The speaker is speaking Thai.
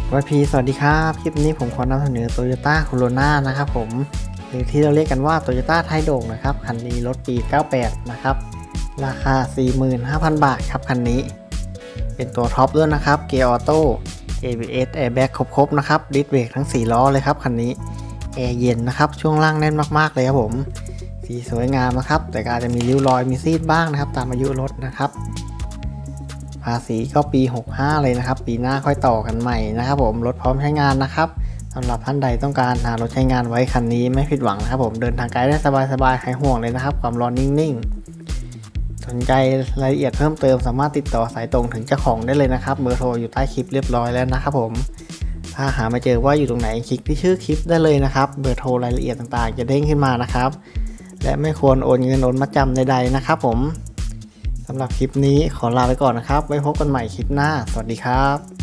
YP สวัสดีครับคลิปนี้ผมขอนำเสนอ Toyota Corolla นะครับผมหรือที่เราเรียกกันว่า Toyota ไทยโด่งนะครับคันนี้รถปี 98 นะครับราคา 45,000 บาทครับคันนี้เป็นตัวท็อปด้วยนะครับเกียร์ออโต้ ABS Airbag ครบๆนะครับดิสเบรกทั้ง4ล้อเลยครับคันนี้แอร์เย็นนะครับช่วงล่างแน่นมากๆเลยครับผมสีสวยงามนะครับแต่ก็อาจจะมีริ้วรอยมีซีดบ้างนะครับตามอายุรถนะครับภาษีก็ปี 65 เลยนะครับปีหน้าค่อยต่อกันใหม่นะครับผมรถพร้อมใช้งานนะครับสำหรับท่านใดต้องการหารถใช้งานไว้คันนี้ไม่ผิดหวังนะครับผมเดินทางไกลได้สบายๆหายห่วงเลยนะครับความร้อนนิ่งๆสนใจรายละเอียดเพิ่มเติมสามารถติดต่อสายตรงถึงเจ้าของได้เลยนะครับเบอร์โทรอยู่ใต้คลิปเรียบร้อยแล้วนะครับผมถ้าหาไม่เจอว่าอยู่ตรงไหนคลิกที่ชื่อคลิปได้เลยนะครับเบอร์โทรรายละเอียดต่างๆจะเด้งขึ้นมานะครับและไม่ควรโอนเงินโอนมัดจำใดๆนะครับผมสำหรับคลิปนี้ขอลาไปก่อนนะครับไว้พบกันใหม่คลิปหน้าสวัสดีครับ